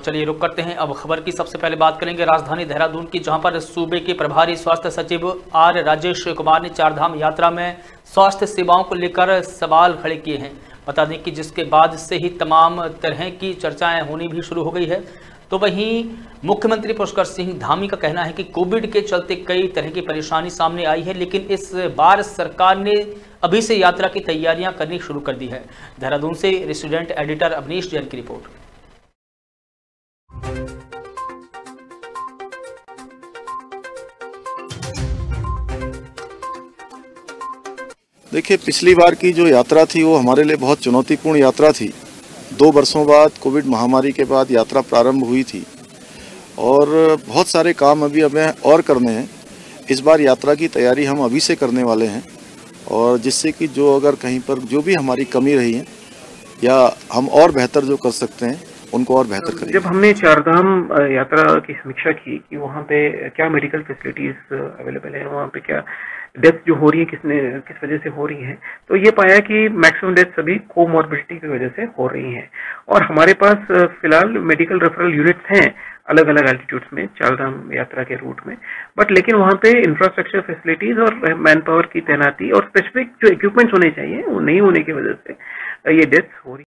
चलिए रुक करते हैं। अब खबर की सबसे पहले बात करेंगे राजधानी देहरादून की, जहां पर सूबे के प्रभारी स्वास्थ्य सचिव आर राजेश कुमार ने चारधाम यात्रा में स्वास्थ्य सेवाओं को लेकर सवाल खड़े किए हैं। बता दें कि जिसके बाद से ही तमाम तरह की चर्चाएं होनी भी शुरू हो गई है। तो वहीं मुख्यमंत्री पुष्कर सिंह धामी का कहना है कि कोविड के चलते कई तरह की परेशानी सामने आई है, लेकिन इस बार सरकार ने अभी से यात्रा की तैयारियां करनी शुरू कर दी है। देहरादून से रेसिडेंट एडिटर अवनीश जैन की रिपोर्ट। देखिए, पिछली बार की जो यात्रा थी वो हमारे लिए बहुत चुनौतीपूर्ण यात्रा थी। 2 वर्षों बाद कोविड महामारी के बाद यात्रा प्रारंभ हुई थी और बहुत सारे काम अभी हमें और करने हैं। इस बार यात्रा की तैयारी हम अभी से करने वाले हैं और जिससे कि जो अगर कहीं पर जो भी हमारी कमी रही है या हम और बेहतर जो कर सकते हैं उनको और बेहतर करेंगे। जब हमने चारधाम यात्रा की समीक्षा की कि वहाँ पे क्या मेडिकल फैसिलिटीज अवेलेबल है, वहाँ पे क्या डेथ जो हो रही है किस वजह से हो रही है, तो ये पाया कि मैक्सिमम डेथ सभी कोमॉर्बिडिटी की वजह से हो रही हैं। और हमारे पास फिलहाल मेडिकल रेफरल यूनिट्स हैं अलग अलग एल्टीट्यूड्स में चारधाम यात्रा के रूट में, बट लेकिन वहाँ पे इंफ्रास्ट्रक्चर फैसिलिटीज और मैन पावर की तैनाती और स्पेसिफिक जो इक्विपमेंट्स होने चाहिए वो नहीं होने की वजह से ये डेथ हो रही है।